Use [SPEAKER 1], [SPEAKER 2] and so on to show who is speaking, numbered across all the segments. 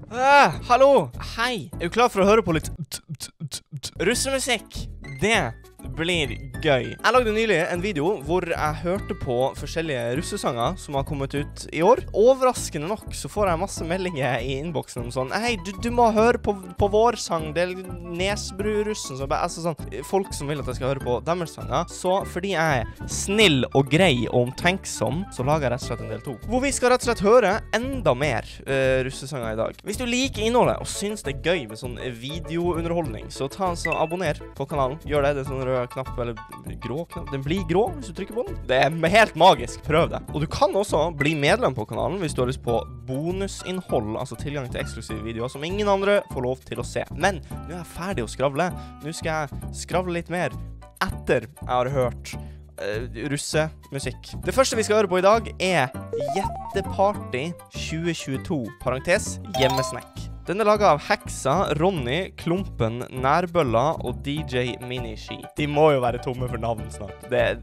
[SPEAKER 1] Hallo! Hei! Er du klar for å høre på litt russemusikk? Det blir gøy. Jeg lagde nylig en video hvor jeg hørte på forskjellige russesanger som har kommet ut i år. Overraskende nok så får jeg masse meldinger i innboksen om sånn: hei, du må høre på vår sang. Det er Nesbru-russen. Altså sånn, folk som vil at jeg skal høre på deres sanger. Så fordi jeg er snill og grei og omtenksom, så lager jeg rett og slett en del 2. Hvor vi skal rett og slett høre enda mer russesanger i dag. Hvis du liker innholdet og synes det er gøy med sånn videounderholdning, så abonner på kanalen. Gjør det. Det er sånn rød knapp, eller grå knapp. Den blir grå hvis du trykker på den. Det er helt magisk. Prøv det. Og du kan også bli medlem på kanalen hvis du har lyst på bonusinnhold, altså tilgang til eksklusive videoer som ingen andre får lov til å se. Men nå er jeg ferdig å skravle. Nå skal jeg skravle litt mer etter jeg har hørt russemusikk. Det første vi skal høre på i dag er Jetteparty 2022, parentes hjemmesnekk. Den er laget av Heksa, Ronny, Klumpen, Nærbølla og DJ Miniski. De må jo være tomme for navn snart. Det er...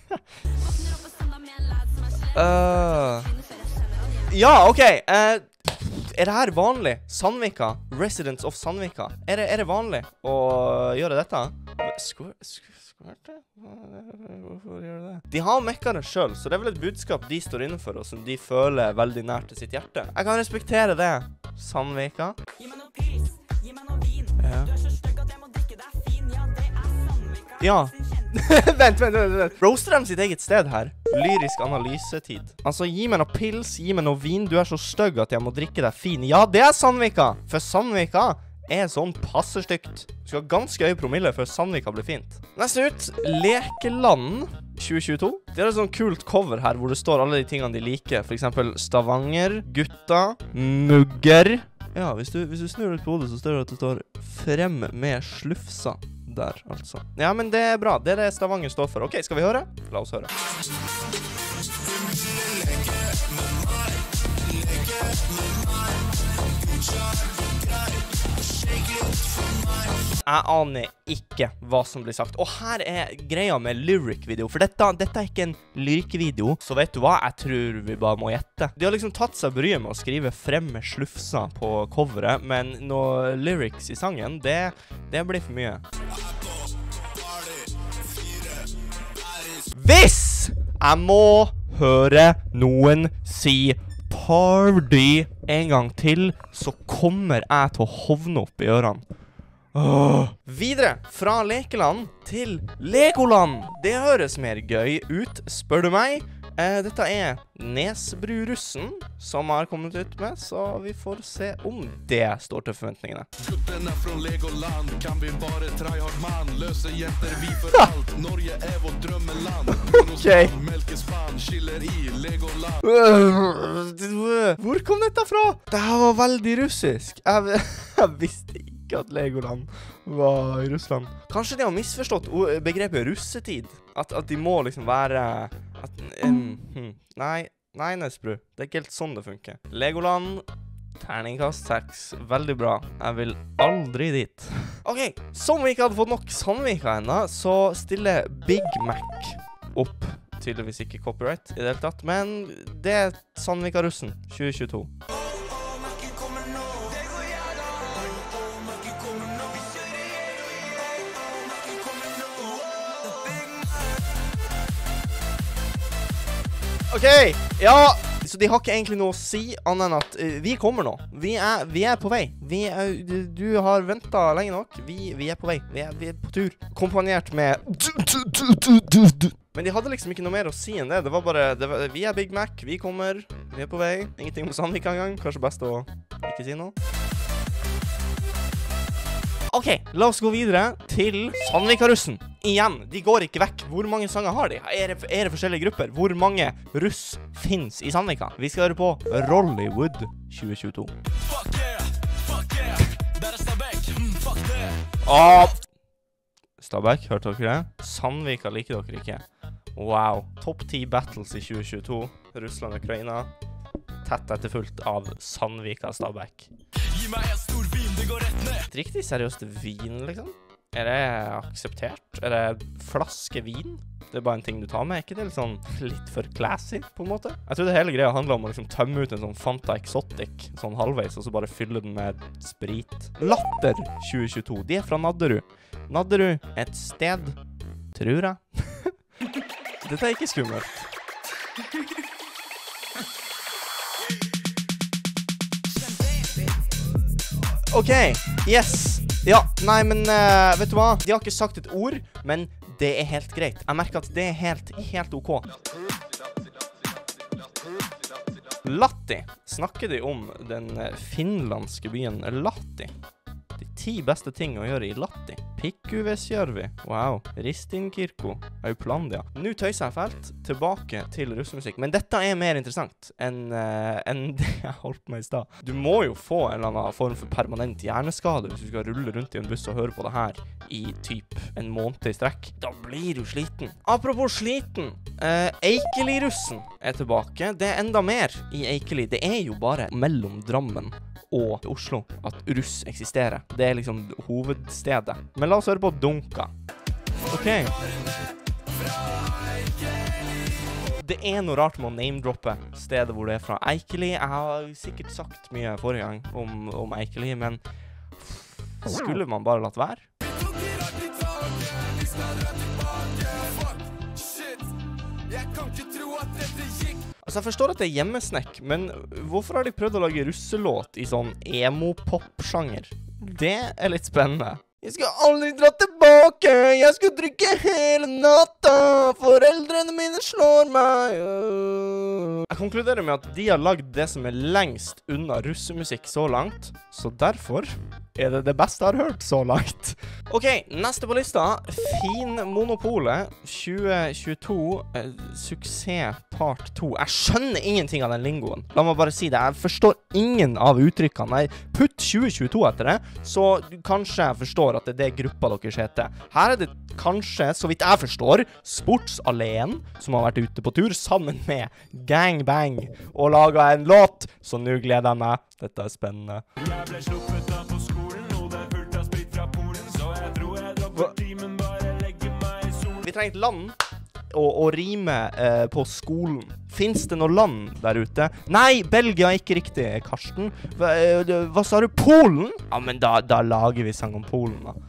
[SPEAKER 1] Ja, ok. Er det her vanlig? Sandvika? Residents of Sandvika? Er det vanlig å gjøre dette? Hvorfor gjør det? De har mekket det selv, så det er vel et budskap de står innenfor, og som de føler veldig nært til sitt hjerte. Jeg kan respektere det. Sandvika. Gi meg noe pils, gi meg noe vin. Ja. Du er så stygg at jeg må drikke deg fin. Ja, det er Sandvika. Ja. Vent. Roaster dem sitt eget sted her. Lyrisk analysetid. Altså, gi meg noe pils, gi meg noe vin. Du er så stygg at jeg må drikke deg fin. Ja, det er Sandvika. For Sandvika er sånn passestygt. Du skal ha ganske høy promille før Sandvika blir fint. Neste ut, Lekeland 2022. Det er et sånn kult cover her, hvor det står alle de tingene de liker. For eksempel Stavanger, gutta, mugger. Ja, hvis du snur ut på hodet, så står det at det står frem med slufsa der, altså. Ja, men det er bra. Det er det Stavanger står for. Ok, skal vi høre? La oss høre. Jeg aner ikke hva som blir sagt. Og her er greia med lyric-video. For dette er ikke en lyric-video. Så vet du hva? Jeg tror vi bare må gjette. De har liksom tatt seg bryet med å skrive frem med slufsa på coveret. Men noe lyrics i sangen, det blir for mye. Hvis jeg må høre noen si party en gang til, så kommer jeg til å hovne opp i ørene. Videre fra Lekeland til Legoland. Det høres mer gøy ut, spør du meg. Dette er Nesbru-russen som har kommet ut med, så vi får se om det står til forventningene. Guttene fra Legoland kan vi bare tryhard mann. Løse jenter vi for alt. Norge er vårt drømmeland. Ok. Melkespann, skiller i Legoland. Hvor kom dette fra? Det her var veldig russisk. Jeg visste ikke at Legoland var i Russland. Kanskje de har misforstått begrepet russetid. At de må liksom være... Nei, Nesbru. Det er ikke helt sånn det funker. Legoland, terningkast 6. Veldig bra. Jeg vil aldri dit. Ok, som vi ikke hadde fått nok Sandvika enda, så stiller Big Mac opp. Tydeligvis ikke copyright i det hele tatt, men det er Sandvika-russen 2022. Ok, ja, så de har ikke egentlig noe å si annet enn at vi kommer nå. Vi er på vei. Du har ventet lenge nok. Vi er på vei. Vi er på tur. Kompanjert med... Men de hadde liksom ikke noe mer å si enn det. Det var bare, vi er Big Mac, vi kommer, vi er på vei. Ingenting med Sandvika engang. Kanskje best å ikke si noe. Ok, la oss gå videre til Sandvika-russen. Igjen, de går ikke vekk. Hvor mange sanger har de? Er det forskjellige grupper? Hvor mange russ finnes i Sandvika? Vi skal høre på Rollywood 2022. Fuck yeah, der er Stabæk, fuck det. Stabæk, hørte dere det? Sandvika liker dere ikke. Wow, topp 10 battles i 2022. Russland og Ukraina. Tett etterfulgt av Sandvika Stabæk. Gi meg en stor vin, det går rett ned. Riktig seriøst vin, liksom. Er det akseptert? Er det flaske vin? Det er bare en ting du tar med, ikke det? Litt for classy, på en måte. Jeg tror det hele greia handler om å liksom tømme ut en sånn Fanta Exotic, sånn halvveis, og så bare fylle den med sprit. Latter 2022. De er fra Nadderud. Nadderud, et sted, tror jeg. Dette er ikke skummelt. Ok, yes. Ja, nei, men vet du hva? De har ikke sagt et ord, men det er helt greit. Jeg merker at det er helt ok. Lahti. Snakker de om den finlandske byen Lahti? De 10 beste ting å gjøre i Lahti. Pikkuvesjärvi. Wow. Ristinkirko. Auplandia. Nå tøyser jeg fælt tilbake til russemusikk. Men dette er mer interessant enn det jeg holdt på med i sted. Du må jo få en eller annen form for permanent hjerneskade hvis du skal rulle rundt i en buss og høre på det her i typ en måned i strekk. Da blir du sliten. Apropos sliten. Eikeli-russen er tilbake. Det er enda mer i Eikeli. Det er jo bare mellom Drammen og Oslo at russ eksisterer. Det er liksom hovedstedet. Men la oss høre på Dunka. Ok. Det er noe rart med å name-droppe stedet hvor det er fra. Eikeli. Jeg har sikkert sagt mye forrige gang om Eikeli, men skulle man bare latt være? Altså, jeg forstår at det er hjemmesnekk, men hvorfor har de prøvd å lage russelåt i sånn emo-pop-sjanger? Det er litt spennende. Jeg skal aldri dra tilbake, jeg skal drikke hele natta, foreldrene mine slår meg. Jeg konkluderer med at de har lagd det som er lengst unna russemusikk så langt, så derfor er det beste jeg har hørt så langt. Ok, neste på lista, Vinmonopolet 2022, suksess part 2. Jeg skjønner ingenting av den lingoen. La meg bare si det, jeg forstår ingen av uttrykkene. Nei, putt 2022 etter det, så kanskje jeg forstår at det er det gruppa deres heter. Her er det kanskje, så vidt jeg forstår, Sportsalleen som har vært ute på tur sammen med Gang Bang og laget en låt, så nå gleder jeg meg. Dette er spennende. Jeg ble sluppet av på skolen, og det er fullt av sprit fra Polen, så jeg tror jeg dropper timen, bare legger meg i solen. Vi trenger et land å rime på skolen. Finns det noe land der ute? Nei, Belgia er ikke riktig, Karsten. Hva sa du? Polen? Ja, men da lager vi sang om Polen, da.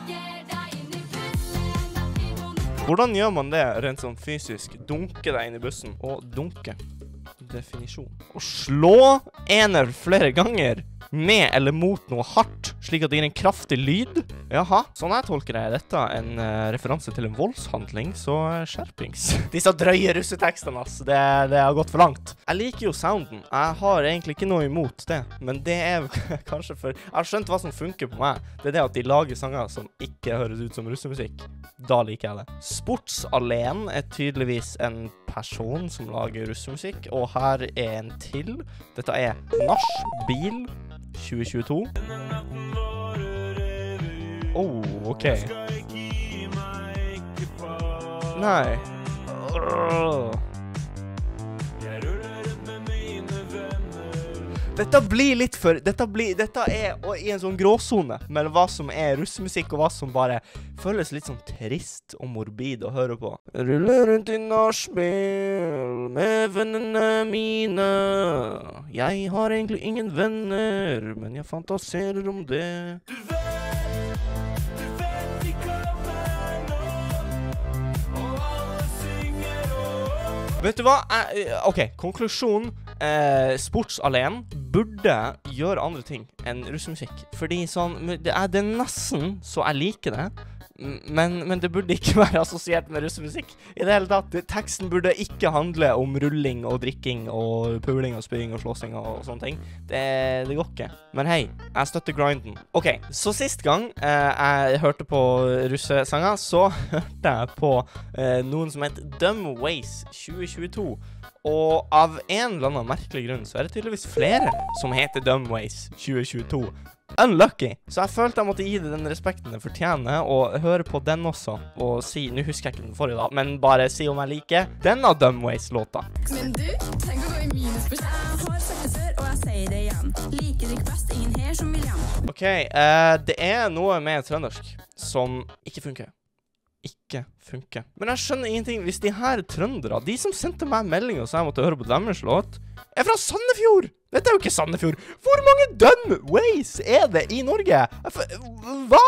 [SPEAKER 1] Hvordan gjør man det rent sånn fysisk? Dunke deg inn i bussen. Og dunke. Definisjon. Å slå ener flere ganger med eller mot noe hardt, slik at det gir en kraftig lyd. Jaha, sånn jeg tolker det. Dette en referanse til en voldshandling, så skjerpings. Disse drøye russetekstene, altså. Det har gått for langt. Jeg liker jo sounden. Jeg har egentlig ikke noe imot det, men det er kanskje for... Jeg har skjønt hva som funker på meg. Det er det at de lager sanger som ikke høres ut som russemusikk. Da liker jeg det. Sportsalleen er tydeligvis en person som lager russemusikk, og her er en til. Dette er Nachspiel 2022. Ok. Nei. Dette blir litt for... Dette er i en sånn gråzone mellom hva som er russemusikk og hva som bare føles litt sånn trist og morbid å høre på. Ruller rundt i nachspiel med vennene mine. Jeg har egentlig ingen venner, men jeg fantaserer om det. Du vet ikke hva nå, og alle synger og... Vet du hva? Ok, konklusjon. Sportsalleen burde gjøre andre ting enn russemusikk. Fordi sånn, det er nesten så jeg liker det, men det burde ikke være assosiert med russemusikk i det hele tatt. Teksten burde ikke handle om rulling og drikking og puling og spying og slåssing og sånne ting. Det går ikke. Men hei, jeg støtter grinden. Ok, så sist gang jeg hørte på russesanger, så hørte jeg på noen som heter Dumb Ways 2022. Og av en eller annen merkelig grunn så er det tydeligvis flere som heter Dumb Ways 2022. Unlucky. Så jeg følte jeg måtte gi det den respekten det fortjener, og høre på den også, og si, nå husker jeg ikke den forrige da, men bare si om jeg liker denne Dumb Ways-låta. Men du, tenk å gå i minus på... Jeg har sagt det før, og jeg sier det igjen. Liker det ikke best, ingen her som vil hjem. Ok, det er noe med trøndersk som ikke funker. Men jeg skjønner ingenting. Hvis de her trøndere, de som sendte meg melding og sa jeg måtte høre på deres låt, er fra Sandefjord. Dette er jo ikke Sandefjord. Hvor mange dumb ways er det i Norge? Hva?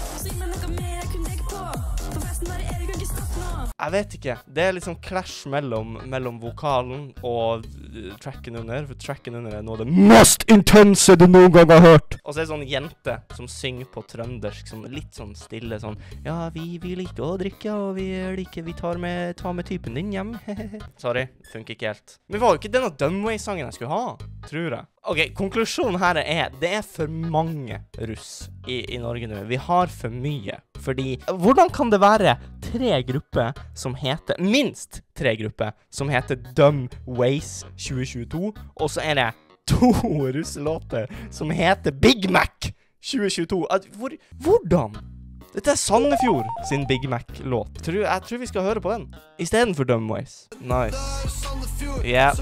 [SPEAKER 1] Jeg vet ikke. Det er liksom clash mellom vokalen og tracken under. For tracken under er noe av det mest intense du noen gang har hørt. Og så er det sånn jente som synger på trøndersk, som litt sånn stille, sånn ja, vi liker å drikke, og vi tar med typen din hjem. Sorry, funker ikke helt. Men det var jo ikke denne Dunway-sangen jeg skulle ha, tror jeg. Ok, konklusjonen her er, det er for mange russ i Norge nå. Vi har for mye. Fordi, hvordan kan det være minst tre grupper, som heter Dumb Ways 2022, og så er det 2 russelåter som heter Big Mac 2022. Hvordan? Dette er Sandefjord sin Big Mac-låt. Jeg tror vi skal høre på den, i stedet for Dumb Ways. Nice. Yeah.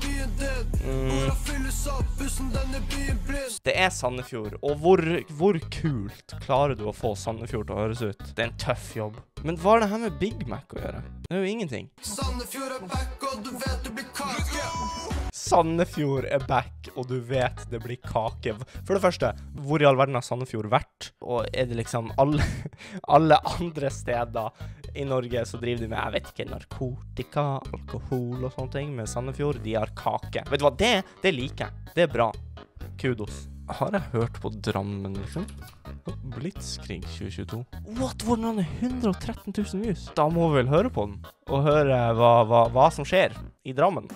[SPEAKER 1] Det er Sandefjord, og hvor kult klarer du å få Sandefjord til å høres ut? Det er en tøff jobb. Men hva er det her med Big Mac å gjøre? Det er jo ingenting. Sandefjord er back, og du vet det blir kake. Sandefjord er back, og du vet det blir kake. For det første, hvor i all verden har Sandefjord vært? Og er det liksom alle andre steder i Norge så driver de med, jeg vet ikke, narkotika, alkohol og sånne ting, men Sandefjord, de har kake. Vet du hva, det liker jeg. Det er bra. Kudos. Har jeg hørt på Drammen, liksom? Blitzkrig 2022. What? Hvordan er 113 000 views? Da må vi vel høre på den, og høre hva som skjer i Drammen.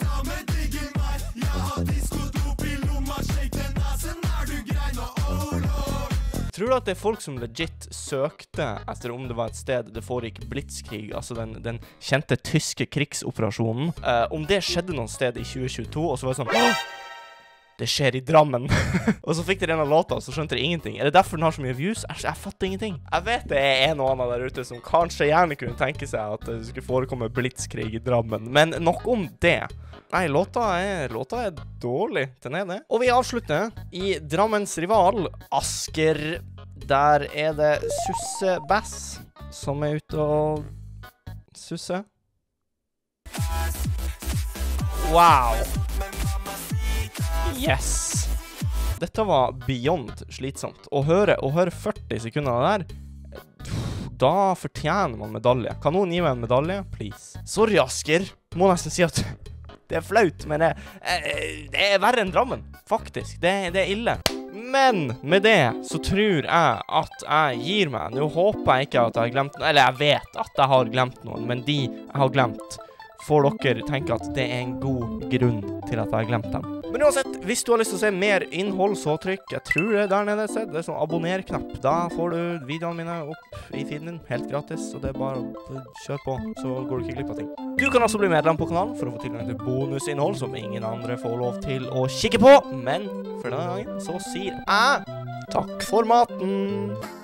[SPEAKER 1] Tror du at det er folk som legit søkte etter om det var et sted det foregikk blitzkrig, altså den kjente tyske krigsoperasjonen, om det skjedde noen sted i 2022, og så var det sånn, det skjer i Drammen. Og så fikk de denne låta, og så skjønte de ingenting. Er det derfor den har så mye views? Jeg fatter ingenting. Jeg vet det er en og annen der ute som kanskje gjerne kunne tenke seg at det skulle forekomme blitzkrig i Drammen, men nok om det. Nei, låta er dårlig, den er det. Og vi avslutter i Drammens rival, Asker. Der er det Susse Bass som er ute og susse. Wow. Yes. Dette var beyond slitsomt. Å høre 40 sekunder der, da fortjener man medalje. Kan noen gi meg en medalje? Please. Sorry, Asker. Må nesten si at det er flaut, men det er verre enn Drammen. Faktisk. Det er ille. Men med det så tror jeg at jeg gir meg. Nå håper jeg ikke at jeg har glemt noen, eller jeg vet at jeg har glemt noen, men de jeg har glemt, får dere tenke at det er en god grunn til at jeg har glemt dem. Men uansett, hvis du har lyst til å se mer innhold, så trykk, jeg tror det er der nede et sted, det er sånn abonner-knapp. Da får du videoene mine opp i feeden din, helt gratis, og det er bare å kjøre på, så går du ikke glipp av ting. Du kan også bli medlem på kanalen for å få tilgang til bonusinnhold som ingen andre får lov til å kikke på. Men for denne gangen så sier jeg takk for maten!